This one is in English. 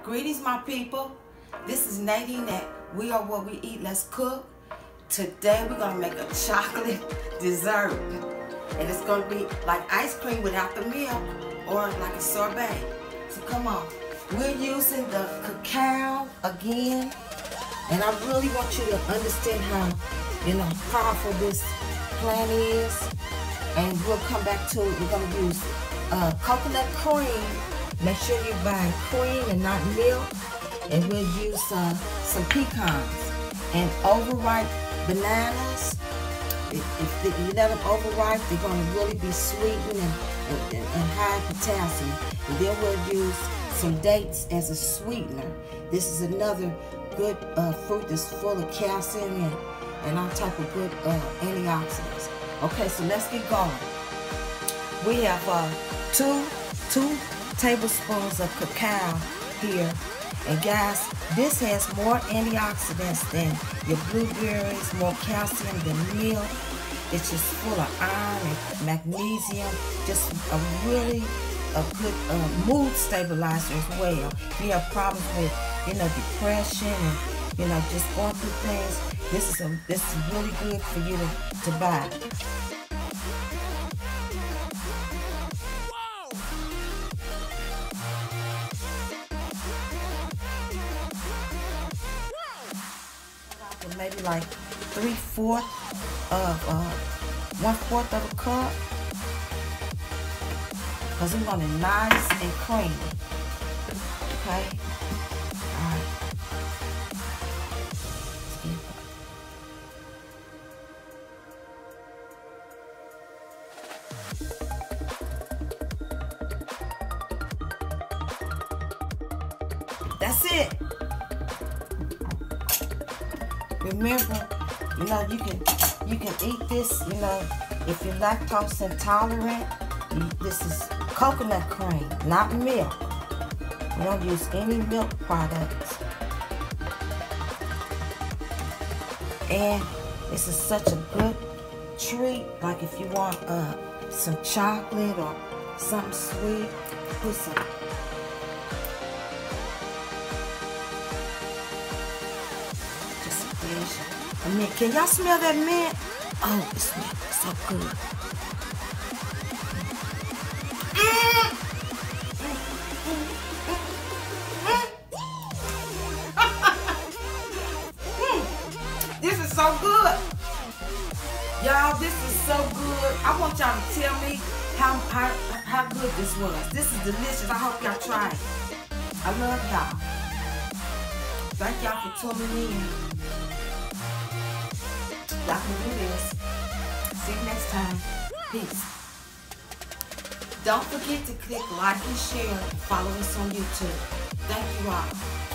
Greetings, my people. This is Nadine at We Are What We Eat. Let's cook. Today we're gonna make a chocolate dessert, and it's gonna be like ice cream without the milk, or like a sorbet. So come on. We're using the cacao again, and I really want you to understand how powerful this plant is. And we'll come back to it. We're gonna use coconut cream. Make sure you buy cream and not milk. And we'll use some pecans and overripe bananas. If you let them overripe, they're going to really be sweetened and high potassium. And then we'll use some dates as a sweetener. This is another good fruit that's full of calcium and all type of good antioxidants. Okay, so let's get going. We have two tablespoons of cacao here. And guys, this has more antioxidants than your blueberries, more calcium than milk. It's just full of iron and magnesium. Just a really good mood stabilizer as well. If you have problems with, depression and, just going through things, this is really good for you to buy. Maybe like 1/4 of a cup, because we want it nice and creamy. Okay. All right. That's it. Remember, you can eat this, if you're lactose intolerant. This is coconut cream, not milk. We don't use any milk products. And this is such a good treat, like if you want some chocolate or something sweet, put some. Mint. Can y'all smell that mint? Oh, it smells so good. This is so good. Y'all, this is so good. I want y'all to tell me how good this was. This is delicious. I hope y'all try it. I love y'all. Thank y'all for tuning in. Y'all can do this. See you next time. Peace. Don't forget to click like and share. Follow us on YouTube. Thank you all.